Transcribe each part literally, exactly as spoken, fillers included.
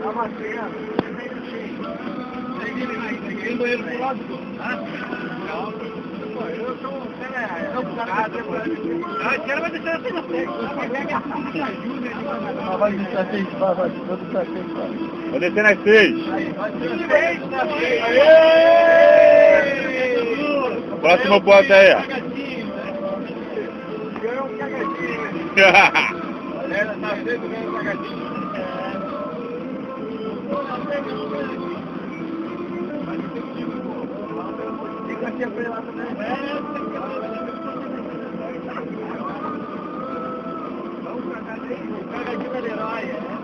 Tem banheiro pro lado do outro, tá? Eu sou um cara, quero vai deixar assim na frente. Vai deixar seis, vai, vai, vou deixar seis, vai. Vou descer nas seis. Próximo ponto aí, ó. Ganhou um cagadinho. Ela tá vendo ganhando um cagadinho. Fica aqui a lá também. Cagadinho da herói.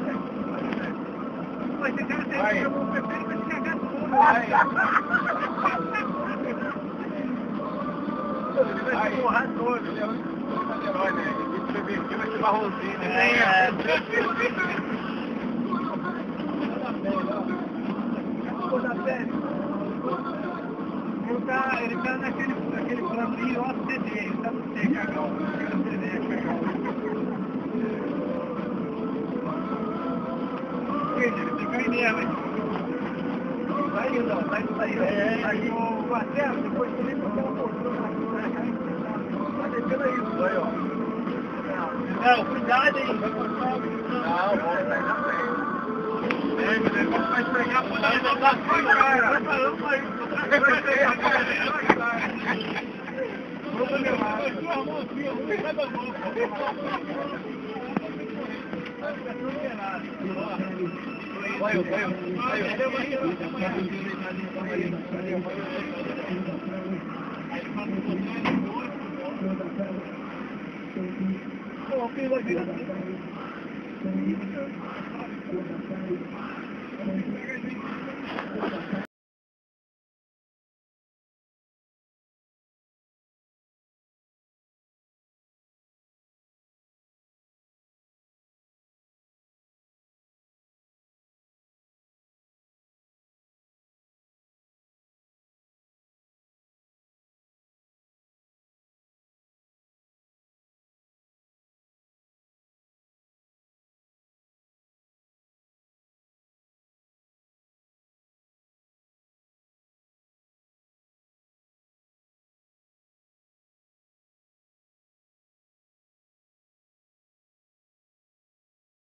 Mas esse cara tem que eu prefiro que se cagar tudo. Ele vai se borrar todo, ele é o único herói, né? Esse bebê aqui vai ser marronzinho, né? É. Ele tá, ele tá naquele, naquele plano ó, C D, ele tá no C, cagão. C D, cagão. Ele fica aí mesmo, hein? Vai indo, ó, vai indo, vai indo. Aí o Marcelo, depois que ele ficou uma postura aqui, tá descendo aí, vai, ó. Não, cuidado aí. Não, vamos sair na frente. É, meu negócio vai pegar por lá, não dá pra cara. Vai falando pra isso. Vamos pra meu lado. Sua mão aqui, ó. Vai da mão. Vai, vai, vai. Vai, vai.